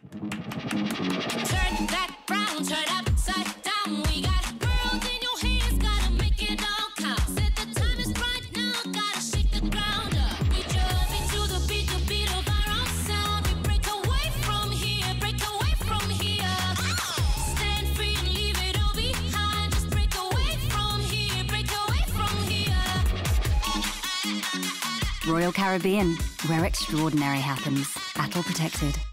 Turn that round, turn upside down. We got world in your hands, gotta make it all count. Said the time is right now, gotta shake the ground up. We jump into the beat of our own sound. We break away from here, break away from here. Stand free and leave it all behind. Just break away from here, break away from here. Royal Caribbean, where extraordinary happens. Battle protected.